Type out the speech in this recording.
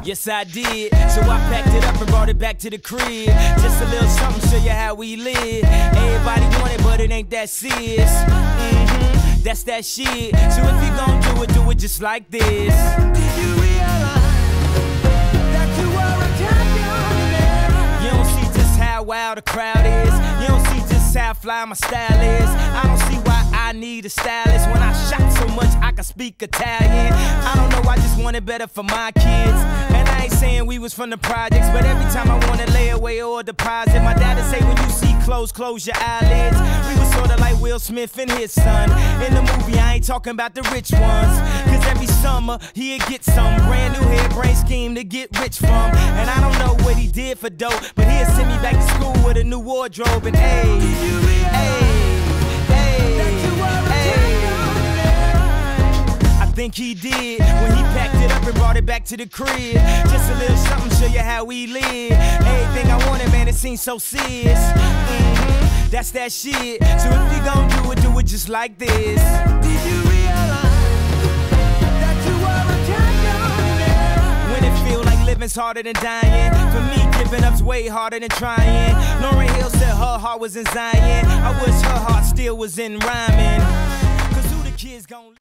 Yes, I did. So I packed it up and brought it back to the crib. Just a little something, show you how we live. Everybody want it, but it ain't that serious. That's that shit. So if you gon' do it just like this. Did you realize that you were a champion? You don't see just how wild the crowd is. You don't see just how fly my style is. I don't see why I need a stylist. When I shot so much I can speak Italian. I don't know, I just want it better for my kids. And I ain't saying we was from the projects, but every time I wanna lay away or deposit, my dad'd say when you see clothes, close your eyelids. We was sorta like Will Smith and his son. In the movie I ain't talking about the rich ones, cause every summer he'd get some brand new hairbrain scheme to get rich from. And I don't know what he did for dope, but he'd send me back to school with a new wardrobe. And I think he did when he packed it up and brought it back to the crib. Just a little something, show you how we live. Everything I wanted, man, it seems so serious. That's that shit. So if you gon' do it just like this. Did you realize that you were a champion? When it feel like living's harder than dying, for me giving up's way harder than trying. Lauryn Hill said her heart was in Zion. I wish her heart still was in rhyming. Cause who the kids gon'